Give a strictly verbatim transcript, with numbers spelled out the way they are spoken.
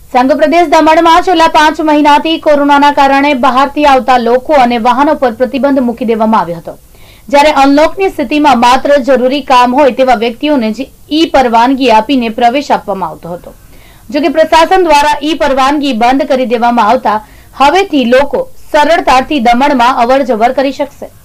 સંઘ પ્રદેશ દમણમાં છેલ્લા પાંચ મહિનાથી કોરોનાના કારણે બહારથી આવતા લોકો અને વાહનો પર પ્રતિબંધ મૂકી દેવામાં આવ્યો હતો, જ્યારે અનલોકની સ્થિતિમાં માત્ર જરૂરી કામ હોય તેવા વ્યક્તિઓને જ ઈ પરવાનગી આપીને પ્રવેશ આપવામાં આવતો હતો। જો કે પ્રશાસન દ્વારા ઈ પરવાનગી બંધ કરી દેવામાં આવતા હવેથી લોકો સરળતાથી દમણમાં અવર જવર કરી શકશે।